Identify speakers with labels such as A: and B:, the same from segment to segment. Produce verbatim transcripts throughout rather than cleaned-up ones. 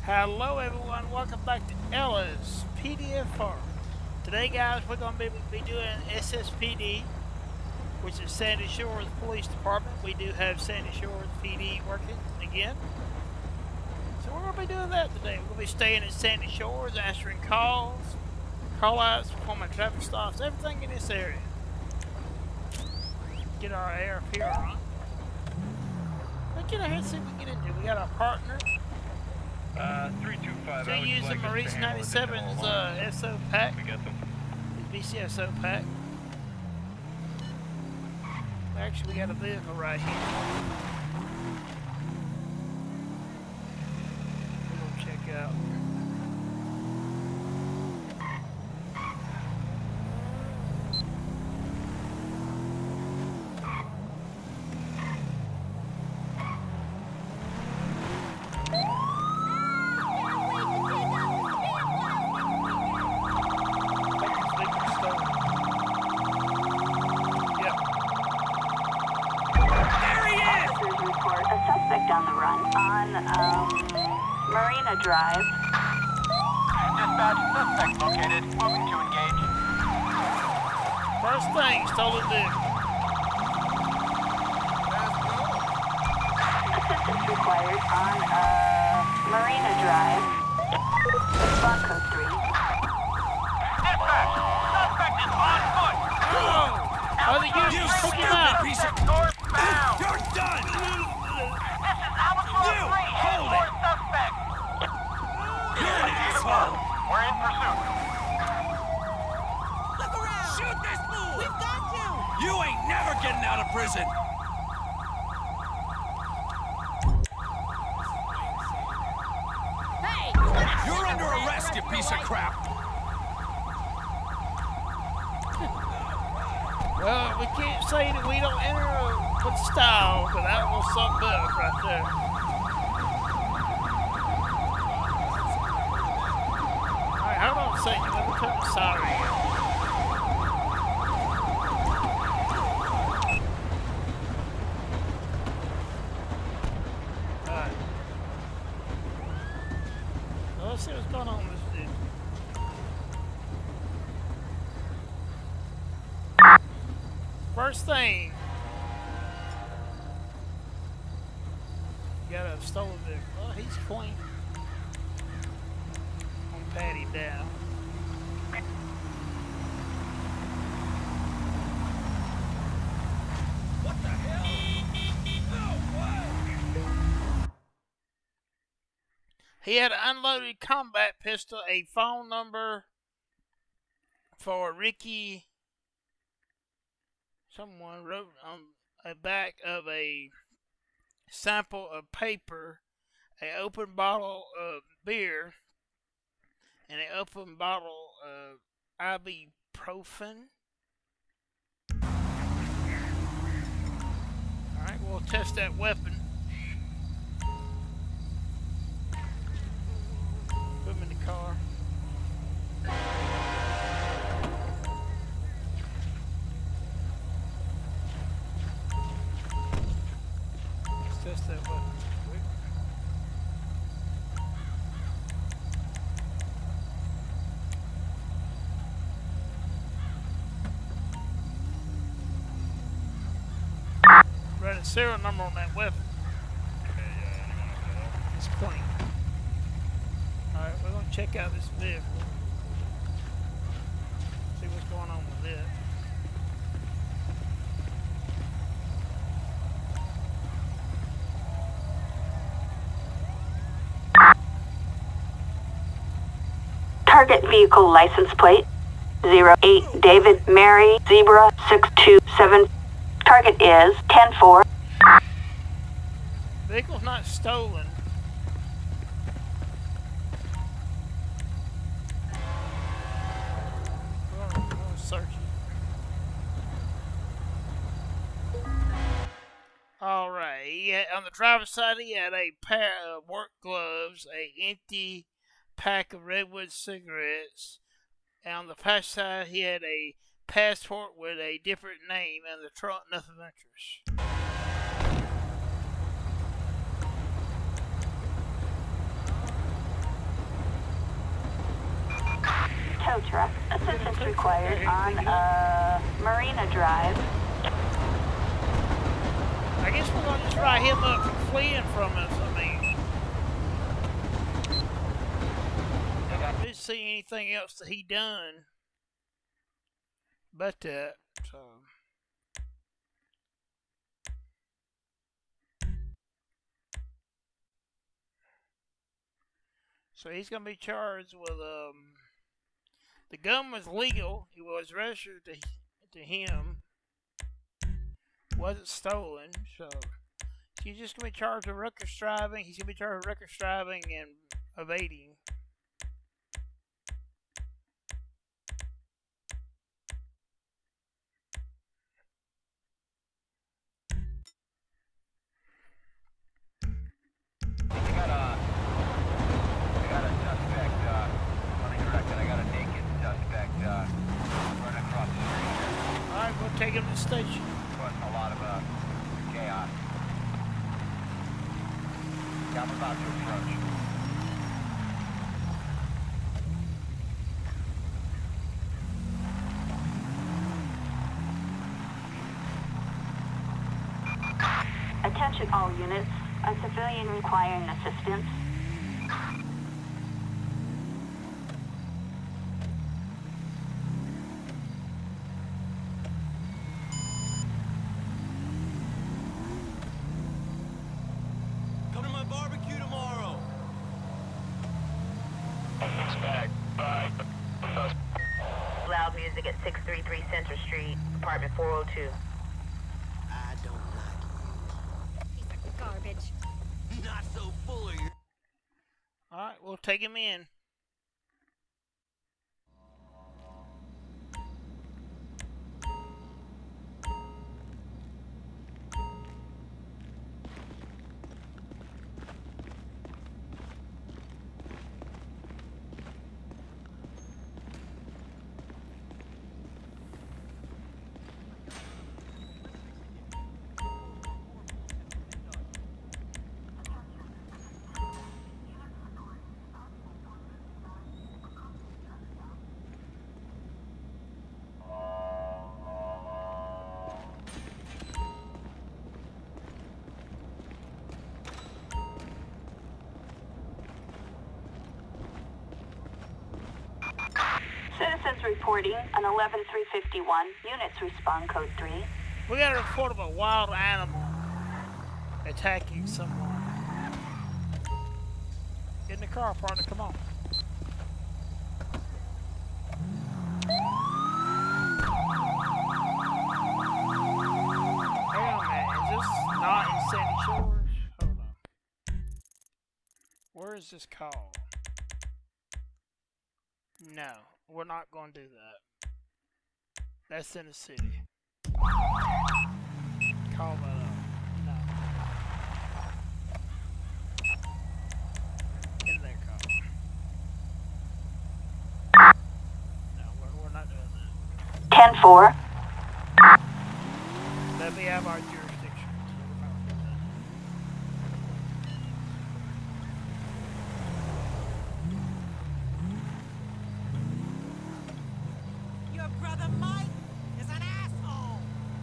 A: Hello everyone, welcome back to Ella's P D F Farm. Today guys, we're going to be, be doing S S P D, which is Sandy Shores Police Department. We do have Sandy Shores P D working again. So we're going to be doing that today. We're going to be staying at Sandy Shores, answering calls, call outs, performing traffic stops, everything in this area. Get our A R P on. Let's get ahead and see what we get into. We got our partner.
B: Uh, three two five.
A: Still using Maurice ninety-seven's uh, S O pack.
B: We got them.
A: His B C S O pack. Actually, we got a vehicle right here. We'll check out.
C: On the run on um, Marina Drive.
D: Dispatch, suspect located. Moving to engage.
A: First thing, stolen vehicle.
C: Assistance required on uh, Marina Drive. Response code three.
D: Dispatch, suspect is on foot.
A: Oh! Oh, the
E: You
A: user took him
E: stupid
A: out!
E: piece of...
D: Northbound.
E: You're done!
D: You,
E: hold it!
D: Suspect.
E: You're an asshole!
D: We're in pursuit.
E: Look around! Shoot this fool! We've got you! You ain't never getting out of prison!
F: Hey!
E: You're under arrest, you piece of crap!
A: Well, we can't say that we don't enter with style, but that was something else right there. Alright, hold on a second. Let me turn the siren on. Alright. Well, let's see what's going on with this dude. First thing, got a stolen vehicle. Oh, he's clean. I'm gonna pat him down.
E: What the hell? No way!
A: He had an unloaded combat pistol, a phone number for Ricky. Someone wrote on the back of a sample of paper, an open bottle of beer, and an open bottle of ibuprofen. Alright, we'll test that weapon. Put him in the car. Test that weapon quick. Run a serial number on that weapon. It's clean. Alright, we're going to check out this vehicle. See what's going on with it.
C: Target vehicle license plate zero eight David Mary Zebra six two seven. Target is ten four.
A: Vehicle's not stolen. We're gonna, we're gonna search it. Alright, he had, on the driver's side he had a pair of work gloves, a empty pack of Redwood cigarettes, and on the passenger side he had a passport with a different name, and the trunk nothing of interest.
C: tow truck. Assistance required on uh, Marina Drive.
A: I guess we're gonna just write him up for fleeing from us. I mean, I didn't see anything else that he done but that. So. So he's going to be charged with, um, the gun was legal. It was registered to, to him. Wasn't stolen. So he's just going to be charged with reckless driving. He's going to be charged with reckless driving and evading. Take him to the station.
D: Causing a lot of uh, chaos. Yeah, I'm about to approach.
C: Attention all units. A civilian requiring assistance.
F: Loud music at six thirty-three Center Street, apartment four oh two.
E: I don't like you.
G: Piece of garbage.
E: Not so full of you.
A: Alright, we'll take him in.
C: Citizens reporting an eleven three fifty-one. Units respond code three.
A: We got a report of a wild animal attacking someone. Get in the car, partner, come on. Hang on, man. Is this not in Sandy Shores? Hold on. Where is this call? No, we're not going to do that. That's in the city. Call that up. No. In that call. No, we're, we're not doing that.
C: ten four.
A: Let me have our jurisdiction. So we're not doing that.
E: Your brother Mike is an asshole.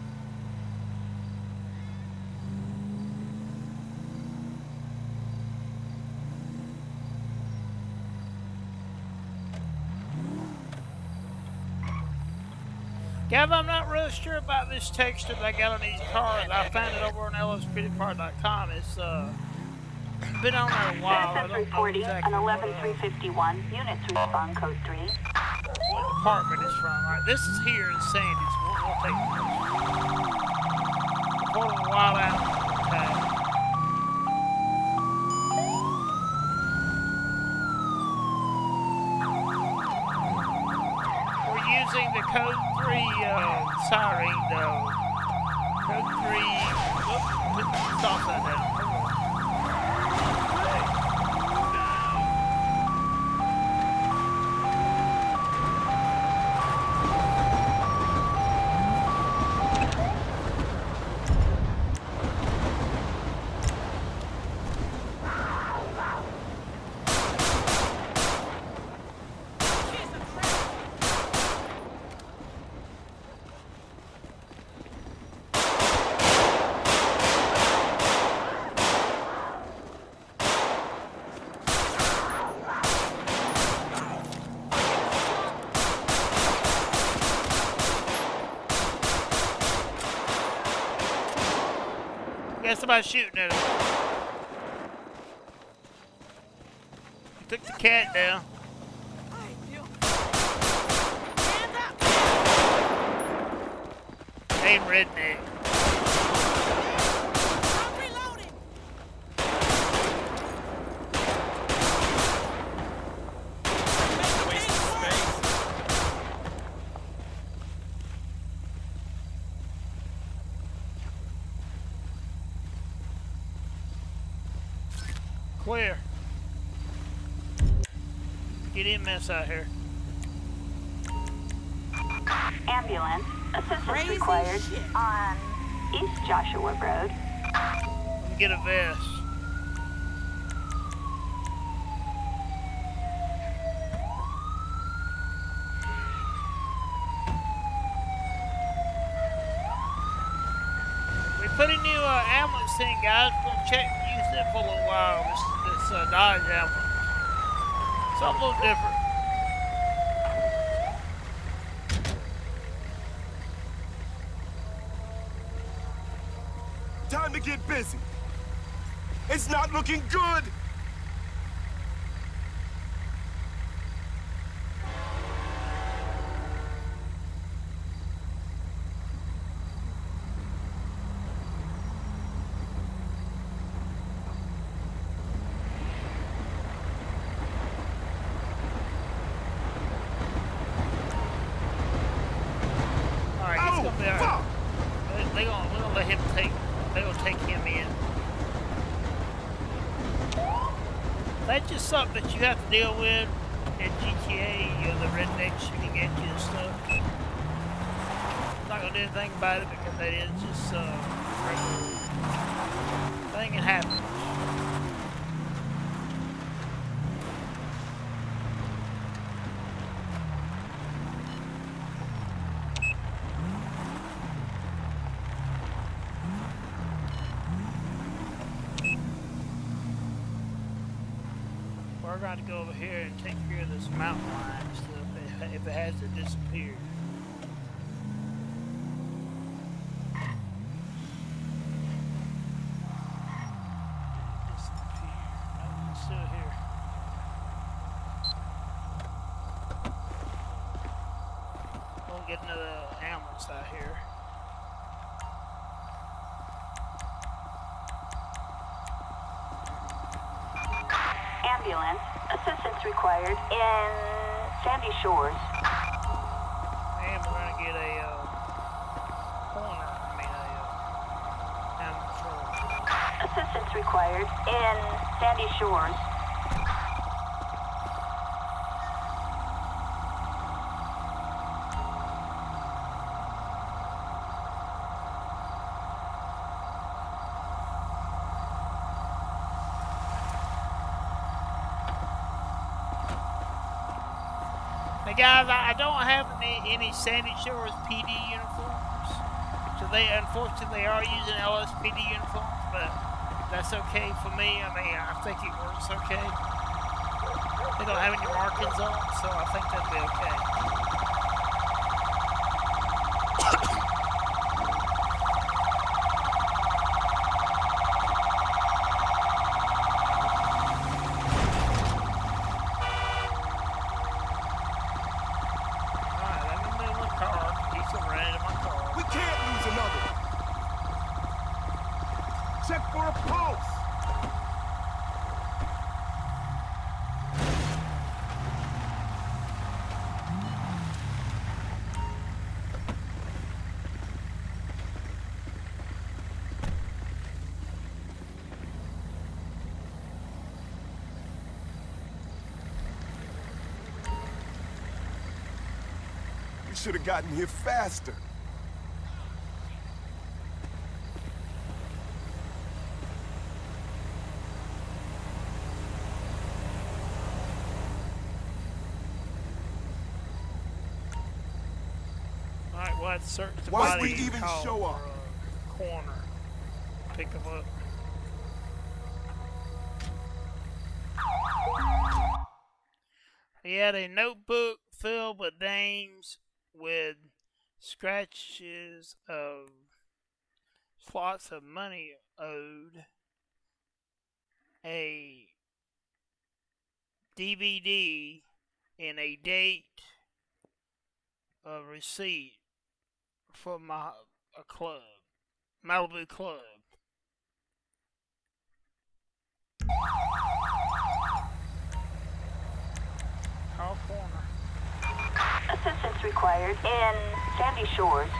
A: Gav, I'm not really sure about this texture that I got on these cars. I found it over on L S P D car dot com. It's uh, been on there a while. I
C: Citizens
A: don't know
C: reporting
A: exactly
C: an
A: what,
C: eleven three
A: uh,
C: fifty-one. Units respond code three.
A: what department it's from. All right, this is here in Sandy's. We'll, we'll take it. Report of a wild animal attack. We're using the code three uh, siren though. Code three. Whoop, put the stop sign down. Hold on. got somebody shooting at us. Took the cat down. Hey, redneck.
E: I'm reloading. Waste of space.
A: Clear. Get in, mess out here.
C: Ambulance. Assistance
E: Crazy
C: required
E: shit.
C: on East Joshua Road.
A: Let me get a vest. We put a new uh, ambulance in, guys. We're gonna check use it for a little while. This this uh, Dodge ambulance. Something a little different.
G: Time to get busy. It's not looking good.
A: All right, he's
G: Oh,
A: gonna be all
G: fuck!
A: right. They, they gonna, we're gonna let him take. They gonna take him in. That's just something that you have to deal with in G T A. You know, the rednecks shooting at you and stuff. I'm not gonna do anything about it because that is just uh, regular thing that happens. We're going to go over here and take care of this mountain lion stuff if it has to disappear. Disappear. No, it's still here. We'll get another ambulance out here.
C: Ambulance. Assistance required in Sandy Shores.
A: And we're gonna get a uh, corner, I mean a uh, animal control.
C: Assistance required in Sandy Shores.
A: Hey guys, I I don't have any, any Sandy Shores P D uniforms. So they, unfortunately, they are using L S P D uniforms, but that's okay for me. I mean, I think it works okay. They don't have any markings on them, so I think that'll be okay. Alright, let me move my car. Keep some running in my car.
G: We can't lose another. Check for a pulse. We should have gotten here faster.
A: Alright, we'll have to search the
G: Why'd
A: body
G: we
A: and
G: even
A: call
G: show
A: for
G: up?
A: a corner. Pick them up. He had a notebook filled with names with scratches of slots of money owed a D V D and a date of receipt for my a club, Malibu Club. Call corner.
C: Assistance required in Sandy Shores.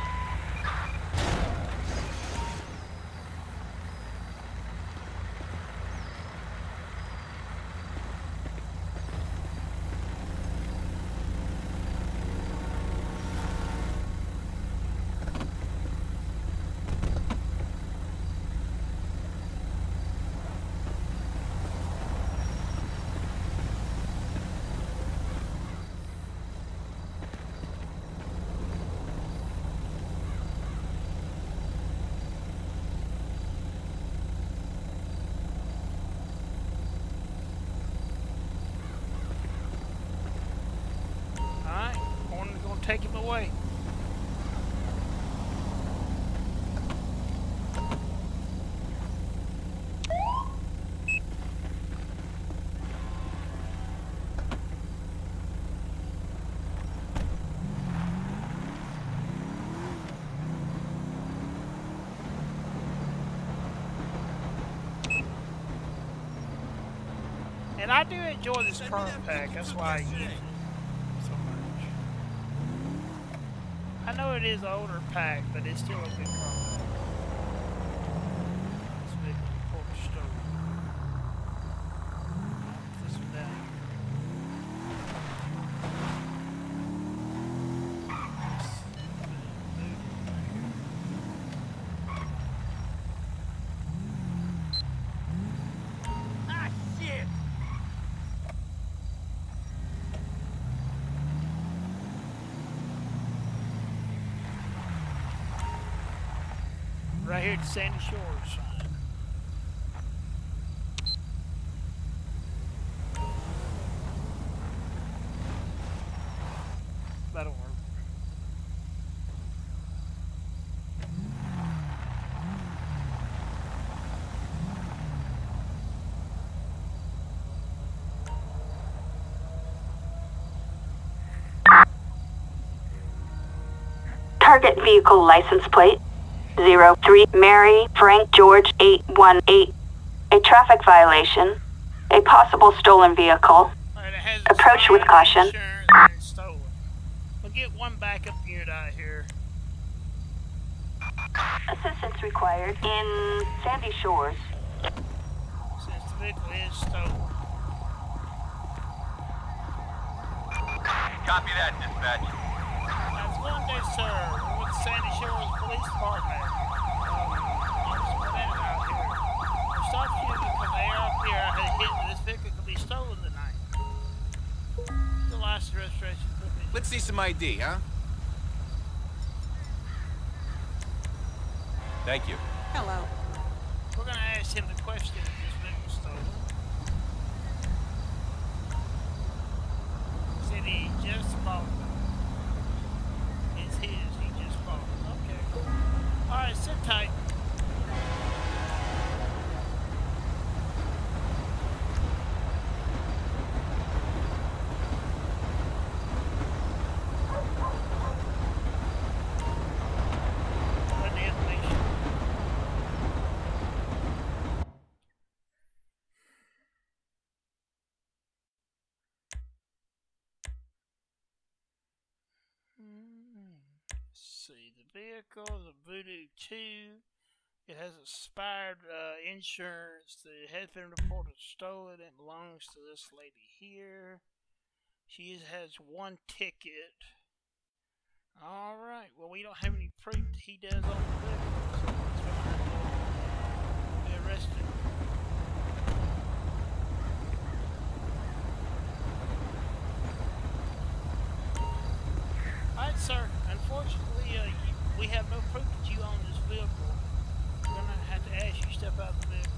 A: Take him away. And I do enjoy this current pack, that's why I use it. I know it is an older pack, but it's still a good car. This big quarter stove. This one down.
E: Ah, shit!
A: Right here at the Sandy Shores. That'll work.
C: Target vehicle license plate zero three Mary Frank George eight one eight. A traffic violation. A possible stolen vehicle.
A: Right, it has
C: Approach with caution.
A: insurance and stolen. We'll get one back up here out here.
C: Assistance required in Sandy Shores.
A: Since the vehicle is stolen.
D: Copy that, dispatch.
A: That's one day, sir. We're with the Sandy Shores Police Department. Um, there's some men out here. We stopped you because they are up here. I had hit that this vehicle could be stolen tonight. The license registration could be.
E: Let's see some I D, huh? Thank you.
H: Hello.
A: We're going to ask him the question if this vehicle was stolen. He said he just bought it. It's his, he just bought it. Okay. Alright, sit tight. What the information? See, the vehicle is a Voodoo two. It has expired uh, insurance. It has been reported stolen. It belongs to this lady here. She is, has one ticket. Alright, well, we don't have any proof that he does on the vehicle, so that's why we're going to be arrested. Alright, sir. Unfortunately, uh, you, we have no proof that you own this vehicle. We're going to have to ask you to step out of the vehicle.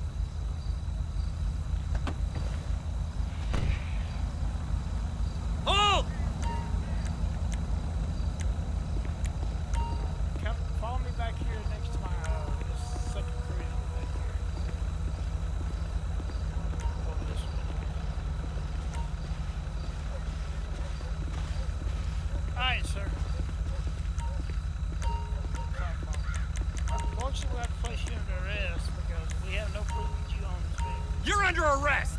E: Hold!
A: Come, follow me back here next to my uh, this second cruise.
G: arrest!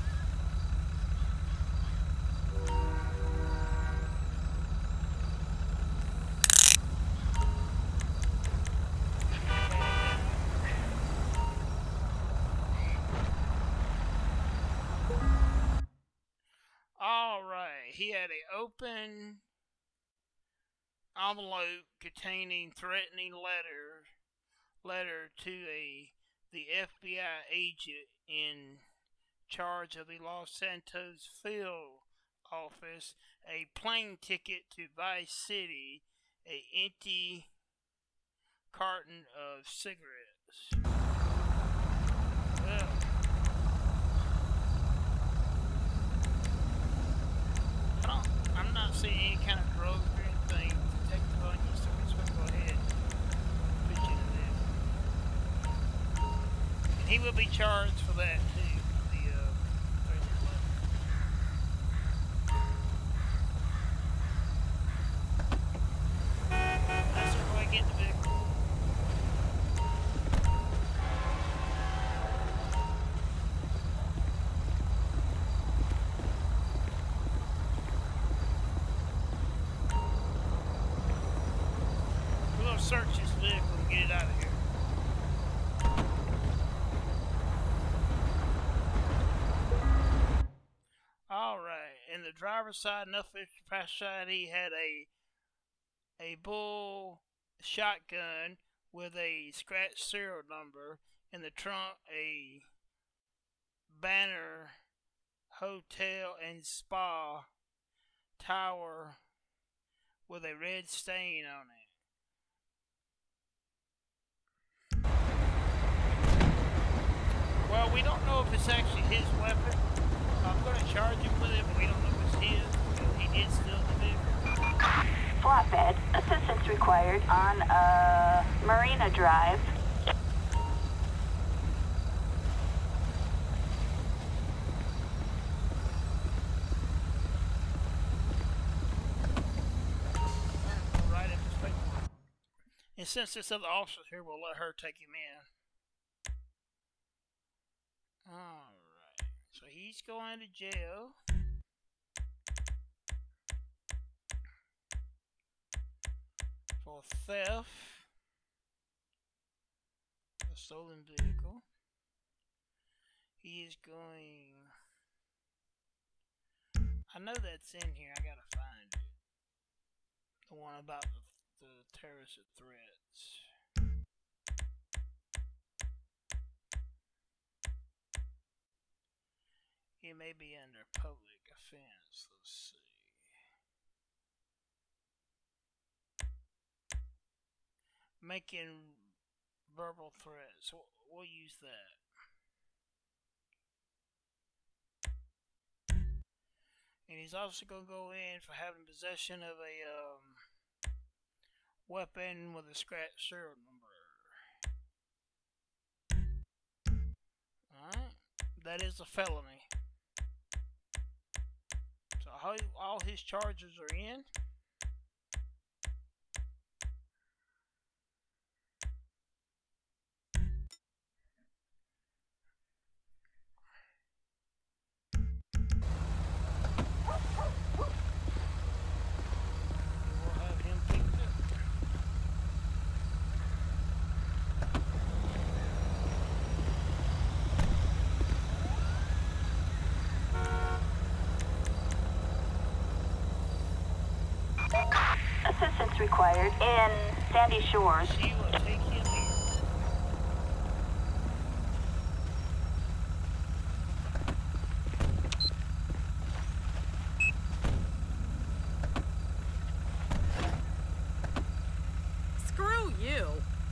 A: Alright, he had an open envelope containing threatening letter letter to a the F B I agent in charge of the Los Santos field office, a plane ticket to Vice City, a empty carton of cigarettes. Well, I don't, I'm not seeing any kind of drugs or anything detected on you, so we're just going to go ahead and put you to this. And he will be charged for that too. The uh, threatening letter. That's the way I get the vehicle. Search this vehicle and get it out of here. Alright, in the driver's side, enough passenger side, he had a a bull shotgun with a scratch serial number. In the trunk, a Banner Hotel and Spa tower with a red stain on it. Well, we don't know if it's actually his weapon. I'm going to charge him with it, but we don't know if it's his. He did steal the vehicle.
C: Flatbed. Assistance required on uh, Marina Drive.
A: Right at this place. And since this other officer's here, we'll let her take him in. Alright, so he's going to jail. For theft of a stolen vehicle. He is going... I know that's in here, I gotta find it. The one about the, the terrorist threats. It may be under public offense. Let's see. Making verbal threats. We'll, we'll use that. And he's also going to go in for having possession of a um, weapon with a scratch serial number. Alright. That is a felony. So all his charges are in. We'll have him picked up.
C: Assistance required in Sandy Shores.
A: She will take him here.
H: Screw you.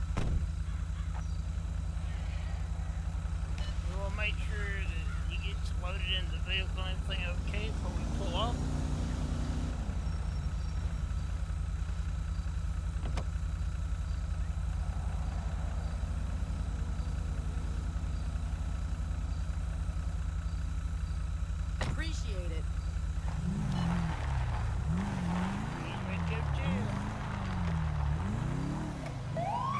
A: We will make sure that he gets loaded in the vehicle and everything okay before we pull up.
H: Appreciate it.
A: He's ready to go to jail.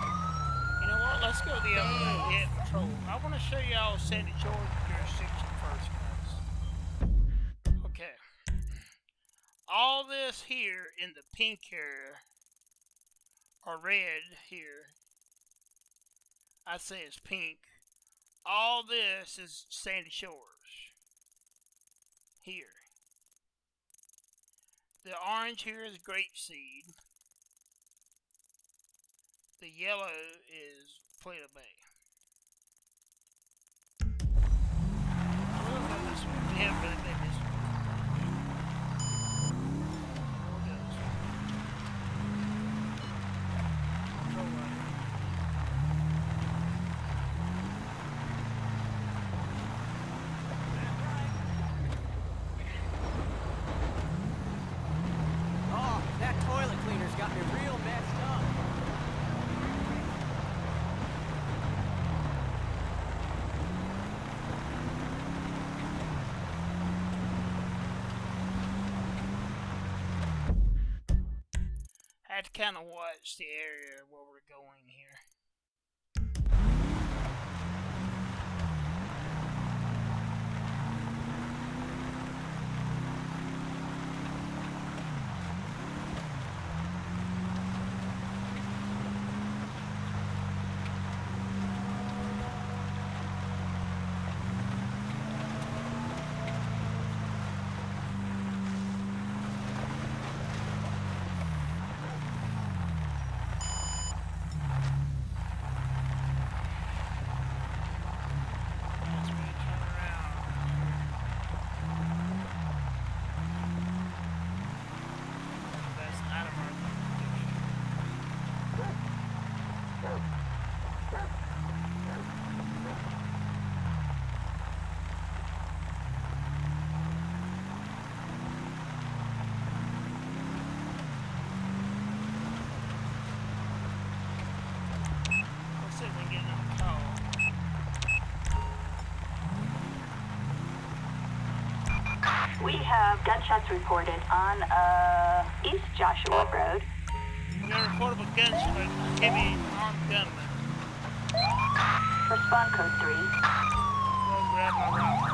A: You know what? Let's go to the other yeah, patrol. I want to show y'all Sandy Shores jurisdiction first. this here in the pink area, or red here, I'd say it's pink. All this is Sandy Shores. Here. The orange here is grapeseed. The yellow is Paleto Bay. We'll go this way. We haven't really been this way. We'll go this way. Control right.
I: Oh, that toilet cleaner's got me real messed up.
A: I had to kind of watch the area where we're going here.
C: We have gunshots reported on uh, East Joshua Road.
A: We got a report of a gunshot, heavy armed gunman.
C: Respond code three.
A: Go grab my rifle.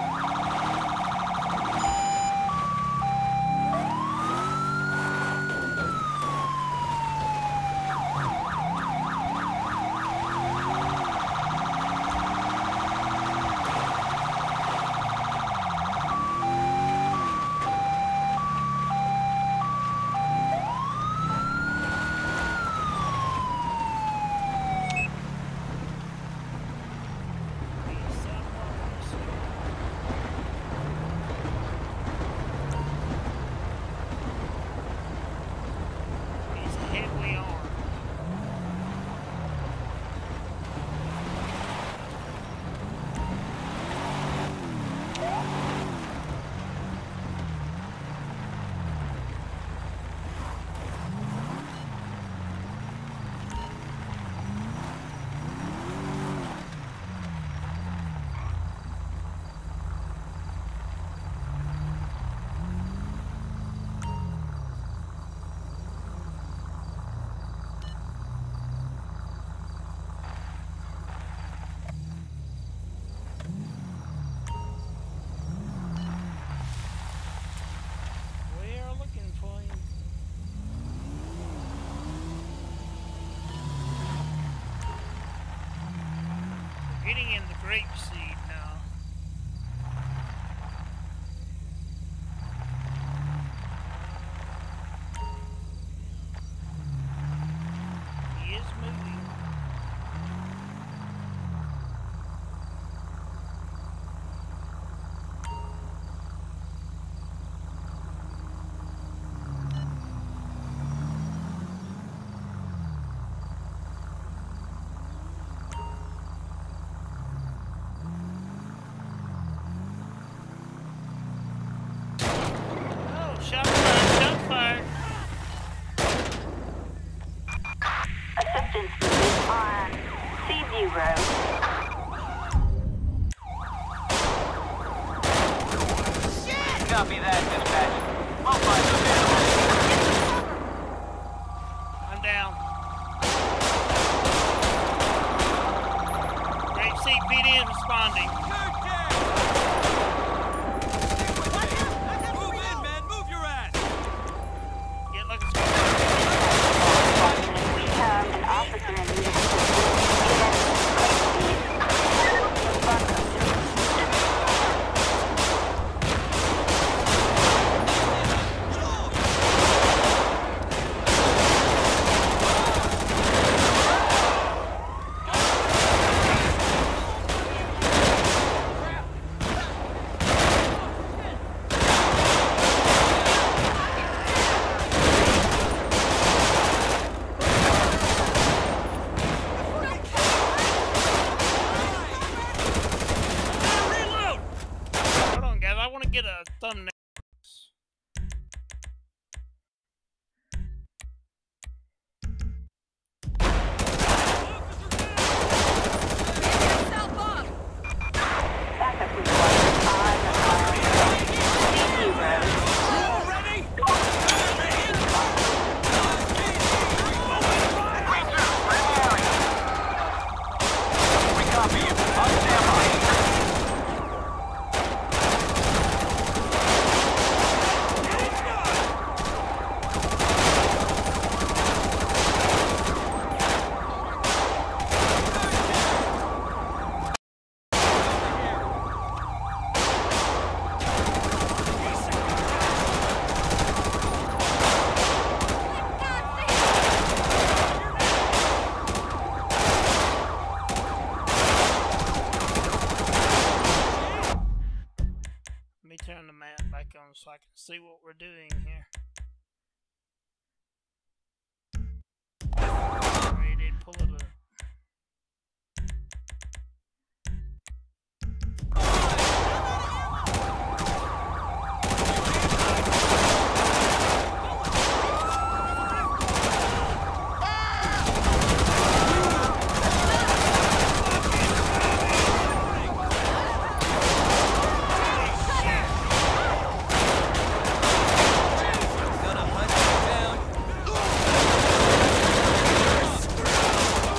A: Getting in the grapeseed now. He is moving. Shot fire, shot fire.
C: Assistance is on Seaview Road.
D: Shit! Copy that, dispatch. I'll find those animals.
A: I'm down. Grapeseed P D is responding.
E: Move in, man! Move your ass!
A: to get a thumbnail.
C: Backup required on the road.
D: We copy you. On standby.
A: Let me turn the map back on so I can see what we're doing here. Sorry, I didn't pull it up.
I: Gonna hunt you down.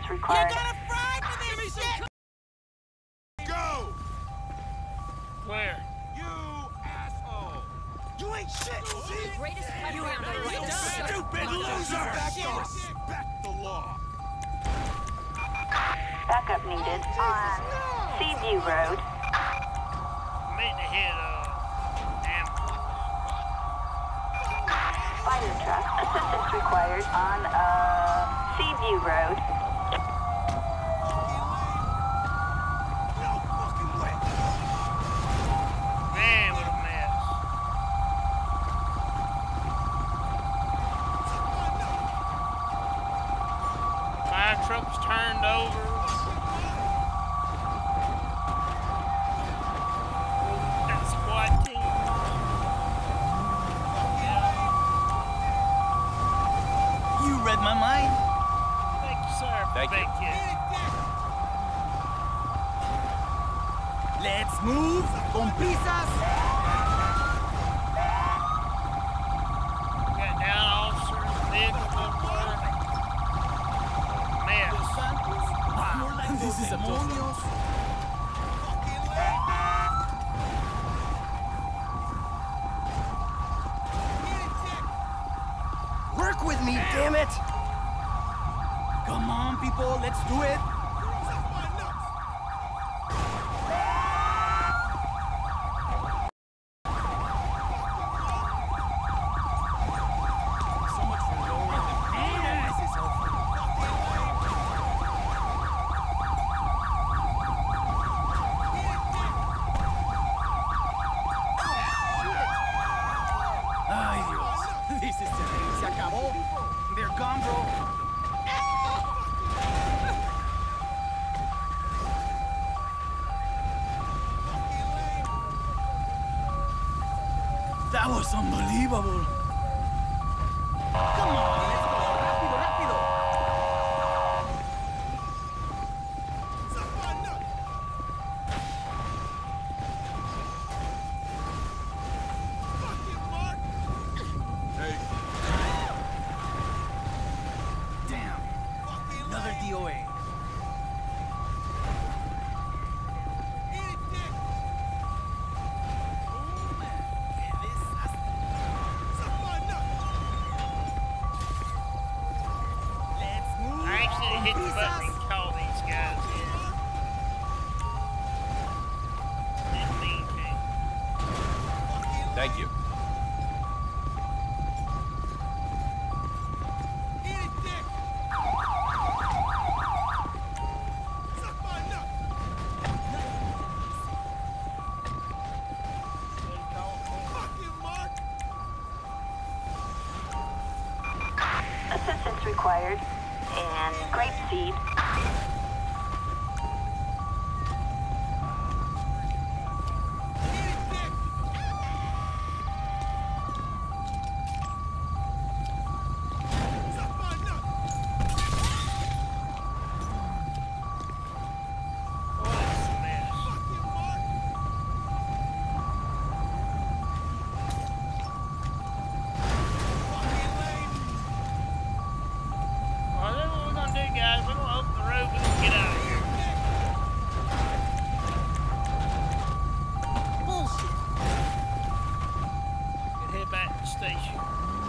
C: required.
I: You're gonna fry for this shit!
G: Go!
A: Where?
G: You asshole! You ain't shit! See?
H: Greatest country on the
G: You
H: right.
G: stupid loser! Back off! Respect the law!
C: Backup needed on Seaview Road.
A: I'm meeting to hit uh, ambulance.
C: Fire truck. Assistance required on uh, Seaview Road.
G: No fucking way!
A: Man, what a mess. Fire truck's turned over. That squad team.
I: You read my mind.
A: Thank you, sir.
B: Thank you.
A: you.
I: Let's move. Con prisas.
A: Got down officers, vehicle doesn't work. Mess.
I: This is a demonios. Work with me, damn it! Come on, people, let's do it. So much for lowering the beat. This is helpful. Ay, Dios. This is today. Se acabó. They're gone, bro. That was unbelievable. Come on, let's go. Rápido, rápido. Damn. Another D O A. Let's move.
A: I actually hit the button and call these guys in. Didn't mean to.
B: Thank you.
C: Assistance required in Grapeseed.
A: What is a mess? Well, that's what we're gonna do, guys. We're gonna open the road. We're gonna get out of here.
H: Bullshit.
A: And head back to the station.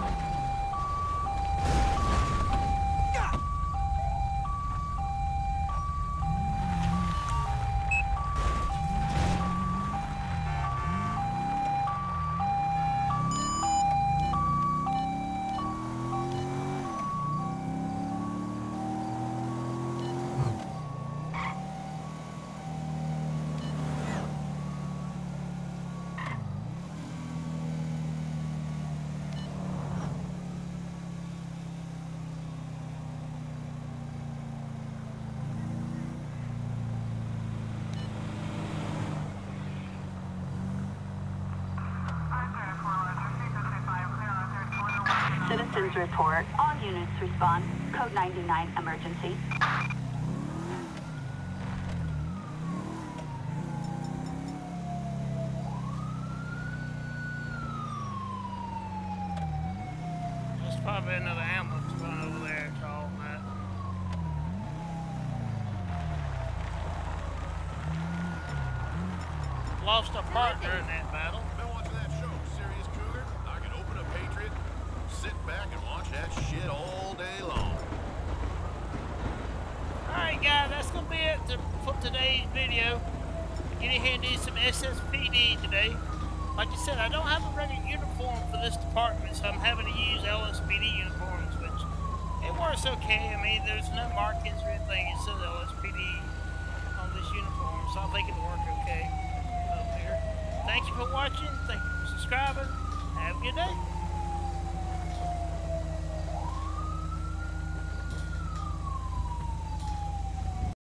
C: Citizens report. All units respond. Code ninety-nine emergency.
A: There's probably another ambulance going over there. It's all that. lost our partner in that battle.
J: Been watching that show, Serious Cougar? I can open a Patriot, sit back and watch that shit all day long.
A: Alright guys, that's going to be it to, for today's video. Get in here and do some S S P D today. Like I said, I don't have a regular uniform for this department, so I'm having to use L S P D uniforms, which it works okay. I mean, there's no markings or anything. It says L S P D on this uniform, so I think it'll work okay up here. Thank you for watching. Thank you for subscribing. Have a good day.